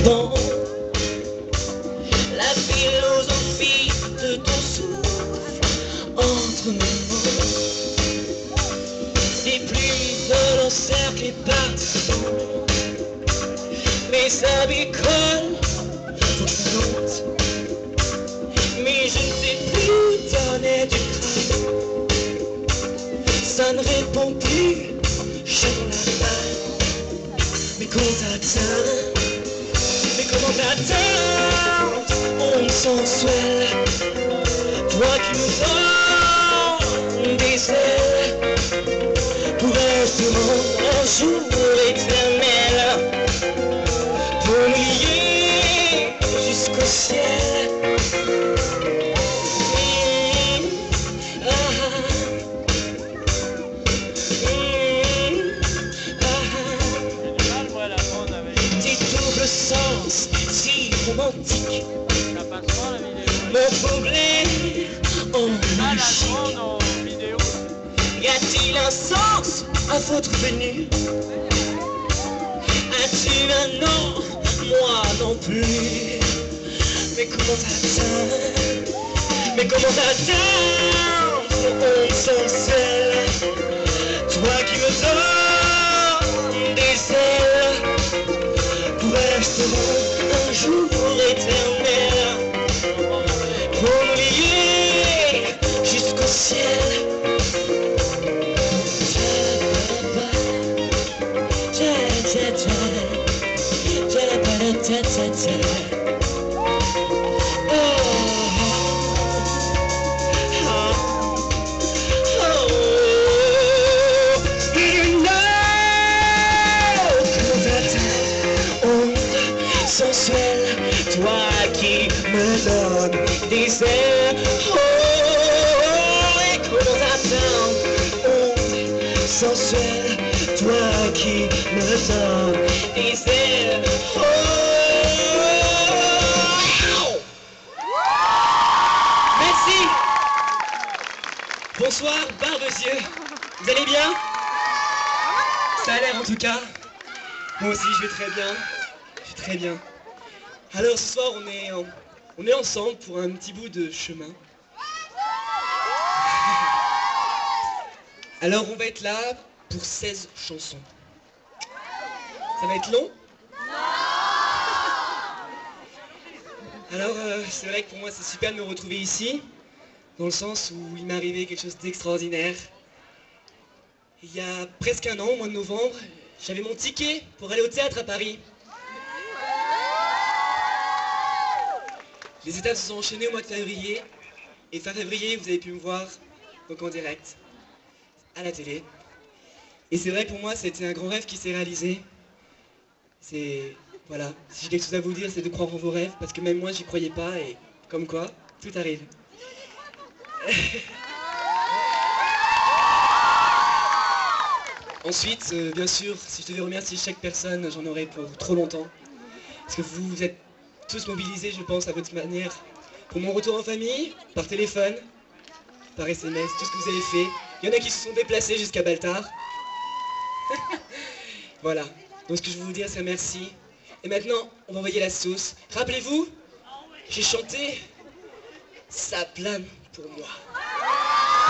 vent. La philosophie de ton souffle entre mes mots. Des plumes volent en cercle et partout. Mes habits collent, faut que je monte. Mais je ne sais plus donner du crabe. Ça ne répond plus, je la balle. Mais qu'on t'atteint, mais comment t'atteindre? Onde sensuelle, toi qui me donnes des ailes. Pourrais-je te rendre un jour éternel pour me lier jusqu'au ciel? Sens si romantique, mon problème en magique. Y a-t-il un sens à votre venue? As-tu un nom? Moi non plus. Mais comment t'atteindre? Mais comment t'atteindre? On sensuelle, toi qui me donnes des ailes. Pourrais-je te rendre un jour éternel pour me lier jusqu'au ciel? Sensuelle, toi qui me donnes des ailes. Oh, et comment t'atteindre? Onde sensuelle, toi qui me donnes des ailes. Oh. Merci. Bonsoir, Barbezieux. Vous allez bien? Ça a l'air en tout cas. Moi aussi, je vais très bien. Très bien. Alors ce soir on est ensemble pour un petit bout de chemin. Alors on va être là pour 16 chansons. Ça va être long? Alors c'est vrai que pour moi c'est super de me retrouver ici, dans le sens où il m'est arrivé quelque chose d'extraordinaire. Il y a presque un an, au mois de novembre, j'avais mon ticket pour aller au théâtre à Paris. Les étapes se sont enchaînées au mois de février, et fin février, vous avez pu me voir donc en direct, à la télé. Et c'est vrai que pour moi, c'était un grand rêve qui s'est réalisé. Voilà, si j'ai quelque chose à vous dire, c'est de croire en vos rêves, parce que même moi, j'y croyais pas, et comme quoi, tout arrive. Ensuite, bien sûr, si je devais remercier chaque personne, j'en aurais pour trop longtemps. Parce que vous êtes tous mobilisés, je pense, à votre manière, pour mon retour en famille, par téléphone, par SMS, tout ce que vous avez fait. Il y en a qui se sont déplacés jusqu'à Baltard. Voilà. Donc ce que je veux vous dire, c'est merci. Et maintenant, on va envoyer la sauce. Rappelez-vous, j'ai chanté « Ça plane pour moi ».